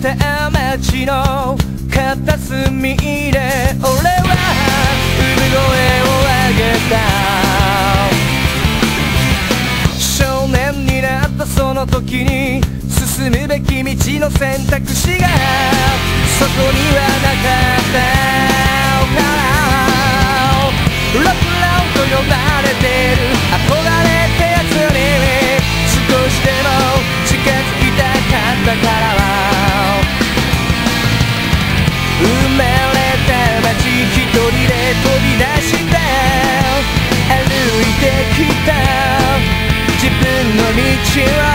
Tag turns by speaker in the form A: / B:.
A: た街の片隅で俺は産声を上げた。少年になったその時に進むべき道の選択肢がそこにはなかったからロックラウンと呼ばれてる憧れってやつに少しでも近づきたかったから生まれた街一人で飛び出して歩いてきた自分の道を